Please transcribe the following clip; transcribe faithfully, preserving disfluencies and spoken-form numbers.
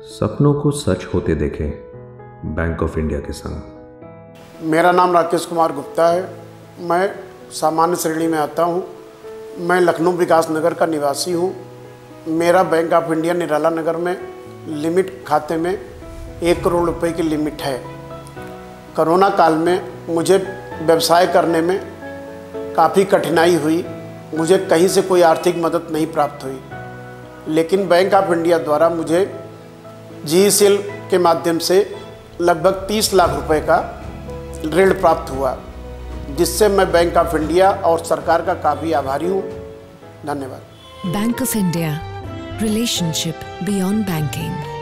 सपनों को सच होते देखें बैंक ऑफ इंडिया के संग। मेरा नाम राकेश कुमार गुप्ता है। मैं सामान्य श्रेणी में आता हूँ। मैं लखनऊ विकास नगर का निवासी हूँ। मेरा bank of India Nirala Nagar में लिमिट खाते में एक करोड़ रुपए की लिमिट है। कोरोना काल में मुझे व्यवसाय करने में काफ़ी कठिनाई हुई। मुझे कहीं से कोई आर्थिक मदद नहीं प्राप्त हुई, लेकिन बैंक ऑफ इंडिया द्वारा मुझे जी सेल के माध्यम से लगभग तीस लाख रुपए का ऋण प्राप्त हुआ, जिससे मैं बैंक ऑफ इंडिया और सरकार का काफ़ी आभारी हूँ। धन्यवाद। Bank of India, relationship beyond banking.